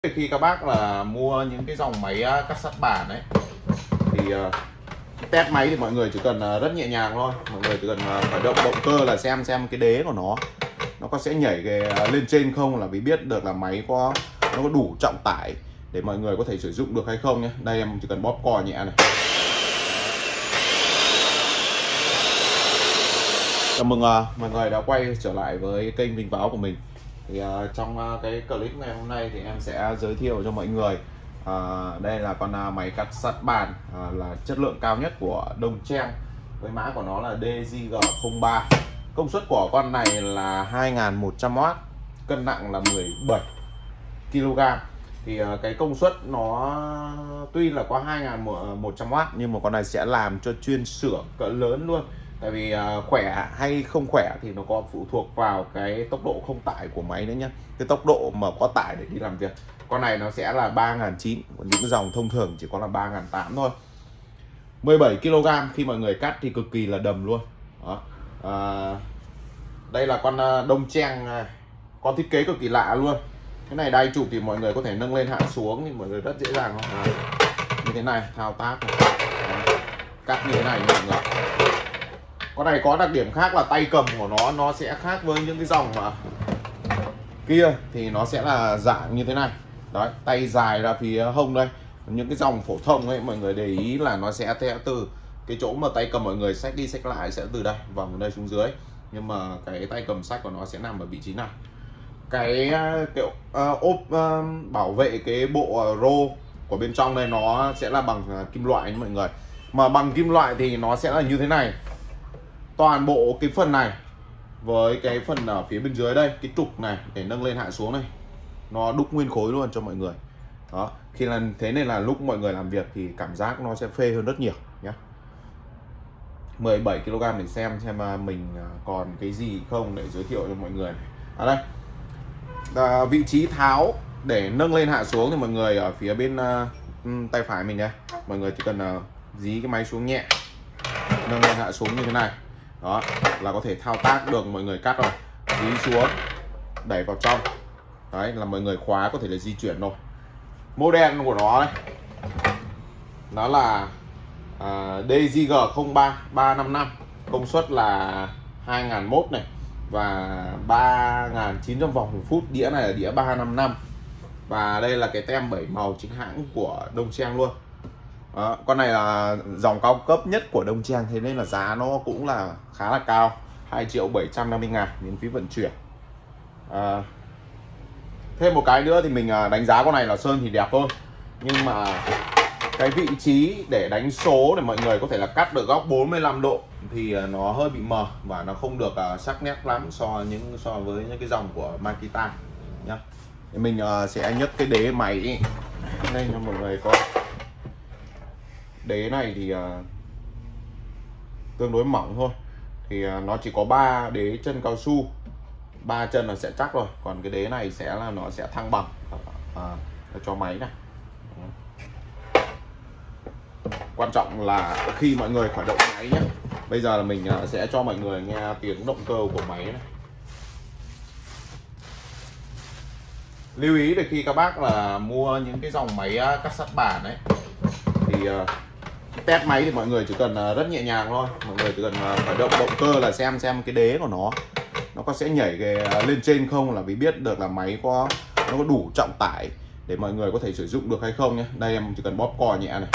Khi các bác là mua những cái dòng máy cắt sắt bàn ấy thì test máy thì mọi người chỉ cần rất nhẹ nhàng thôi. Mọi người chỉ cần khởi động động cơ là xem cái đế của nó có sẽ nhảy lên trên không, là vì biết được là máy nó có đủ trọng tải để mọi người có thể sử dụng được hay không nhé. Đây em chỉ cần bóp cò nhẹ này. Chào mừng mọi người đã quay trở lại với kênh Vinh Váo của mình. Thì trong cái clip ngày hôm nay thì em sẽ giới thiệu cho mọi người đây là con máy cắt sắt bàn là chất lượng cao nhất của Đông Trang, với mã của nó là DJG03. Công suất của con này là 2100W, cân nặng là 17 kg. Thì cái công suất nó tuy là có 2100W nhưng mà con này sẽ làm cho chuyên xưởng cỡ lớn luôn. Tại vì khỏe hay không khỏe thì nó có phụ thuộc vào cái tốc độ không tải của máy nữa nhé. Cái tốc độ mà có tải để đi làm việc, con này nó sẽ là 3.900, còn những dòng thông thường chỉ có là 3.800 thôi. 17 kg, khi mọi người cắt thì cực kỳ là đầm luôn. Đó. Đây là con Đông Trang, con thiết kế cực kỳ lạ luôn. Cái này đai chụp thì mọi người có thể nâng lên hạ xuống thì mọi người rất dễ dàng không? Như thế này, thao tác này. Cắt như thế này mọi người. Con này có đặc điểm khác là tay cầm của nó sẽ khác với những cái dòng mà kia, thì nó sẽ là dạng như thế này. Đấy, tay dài ra phía hông đây. Những cái dòng phổ thông ấy mọi người để ý là nó sẽ theo từ cái chỗ mà tay cầm mọi người xách đi xách lại sẽ từ đây vòng đây xuống dưới, nhưng mà cái tay cầm xách của nó sẽ nằm ở vị trí này. Cái kiểu ốp bảo vệ cái bộ rô của bên trong đây nó sẽ là bằng kim loại nha mọi người. Mà bằng kim loại thì nó sẽ là như thế này. Toàn bộ cái phần này với cái phần ở phía bên dưới đây, cái trục này để nâng lên hạ xuống này, nó đúc nguyên khối luôn cho mọi người. Đó, khi là thế nên là lúc mọi người làm việc thì cảm giác nó sẽ phê hơn rất nhiều nhé. 17 kg để xem mình còn cái gì không để giới thiệu cho mọi người. Ở đây vị trí tháo để nâng lên hạ xuống thì mọi người ở phía bên tay phải mình đây, mọi người chỉ cần dí cái máy xuống nhẹ, nâng lên hạ xuống như thế này. Đó là có thể thao tác được, mọi người cắt rồi, dí xuống đẩy vào trong, đấy là mọi người khóa có thể là di chuyển rồi. Model của nó đây, nó là DJG03 355, công suất là 2001 này và 3900 vòng một phút. Đĩa này là đĩa 355 và đây là cái tem 7 màu chính hãng của Đông Trang luôn. Đó, con này là dòng cao cấp nhất của Đông Trang, thế nên là giá nó cũng là khá là cao, 2.750.000 miễn phí vận chuyển. Thêm một cái nữa thì mình đánh giá con này là sơn thì đẹp hơn, nhưng mà cái vị trí để đánh số để mọi người có thể là cắt được góc 45 độ thì nó hơi bị mờ và nó không được sắc nét lắm so với những cái dòng của Makita nhá. Thì mình sẽ nhấc cái đế máy đây cho mọi người coi. Đế này thì tương đối mỏng thôi, thì nó chỉ có 3 đế chân cao su, 3 chân là sẽ chắc rồi, còn cái đế này nó sẽ thăng bằng cho máy này. Quan trọng là khi mọi người khởi động máy nhé. Bây giờ là mình sẽ cho mọi người nghe tiếng động cơ của máy này. Lưu ý để khi các bác là mua những cái dòng máy cắt sắt bàn ấy thì test máy thì mọi người chỉ cần rất nhẹ nhàng thôi. Mọi người chỉ cần khởi động động cơ là xem cái đế của nó có sẽ nhảy lên trên không, là vì biết được là máy nó có đủ trọng tải để mọi người có thể sử dụng được hay không nhé. Đây em chỉ cần bóp cò nhẹ này.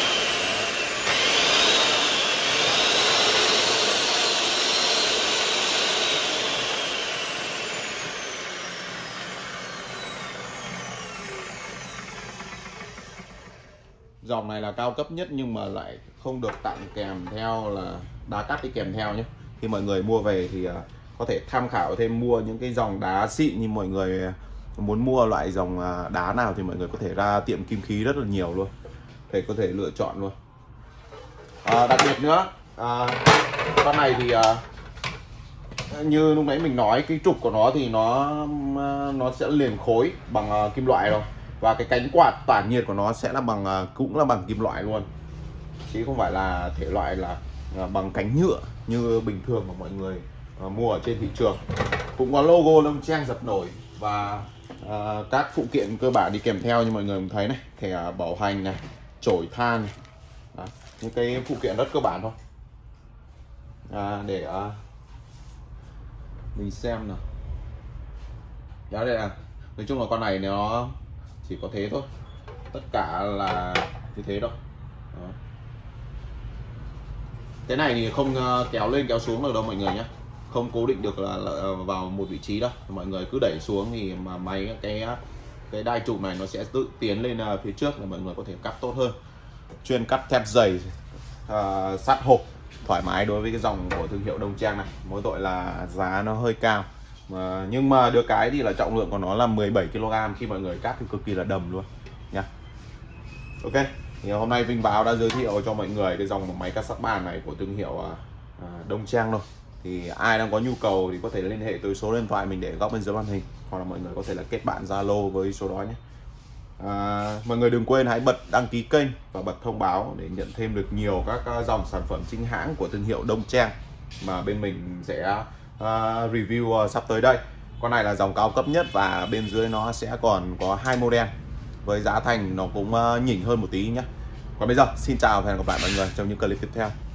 Dòng này là cao cấp nhất nhưng mà lại không được tặng kèm theo là đá cắt đi kèm theo nhé. Khi mọi người mua về thì có thể tham khảo thêm mua những cái dòng đá xịn, như mọi người muốn mua loại dòng đá nào thì mọi người có thể ra tiệm kim khí rất là nhiều luôn để có thể lựa chọn luôn. Đặc biệt nữa, con này thì như lúc nãy mình nói, cái trục của nó thì nó sẽ liền khối bằng kim loại rồi, và cái cánh quạt tản nhiệt của nó sẽ là cũng là bằng kim loại luôn, chứ không phải là thể loại là bằng cánh nhựa như bình thường mà mọi người mua ở trên thị trường. Cũng có logo Đông Trang dập nổi và Các phụ kiện cơ bản đi kèm theo như mọi người thấy này, thẻ bảo hành này, chổi than này. Đó, những cái phụ kiện rất cơ bản thôi. Để mình xem nào. Đó, đây là nói chung là con này nó chỉ có thế thôi, tất cả là như thế đâu. Đó. Cái này thì không kéo lên kéo xuống được đâu mọi người nhé, không cố định được là vào một vị trí đâu, mọi người cứ đẩy xuống thì mà máy cái đai chụp này nó sẽ tự tiến lên phía trước để mọi người có thể cắt tốt hơn. Chuyên cắt thép dày, sắt hộp, thoải mái đối với cái dòng của thương hiệu Đông Trang này. Mỗi tội là giá nó hơi cao nhưng mà được cái thì là trọng lượng của nó là 17 kg, khi mọi người cắt thì cực kỳ là đầm luôn nha. Ok, thì hôm nay Vinh Báo đã giới thiệu cho mọi người cái dòng máy cắt sắt bàn này của thương hiệu Đông Trang thôi. Thì ai đang có nhu cầu thì có thể liên hệ tới số điện thoại mình để góc bên dưới màn hình, hoặc là mọi người có thể là kết bạn Zalo với số đó nhé. Mọi người đừng quên hãy bật đăng ký kênh và bật thông báo để nhận thêm được nhiều các dòng sản phẩm chính hãng của thương hiệu Đông Trang mà bên mình sẽ review sắp tới đây. Con này là dòng cao cấp nhất và bên dưới nó sẽ còn có 2 model với giá thành nó cũng nhỉnh hơn một tí nhé. Còn bây giờ xin chào và hẹn gặp lại mọi người trong những clip tiếp theo.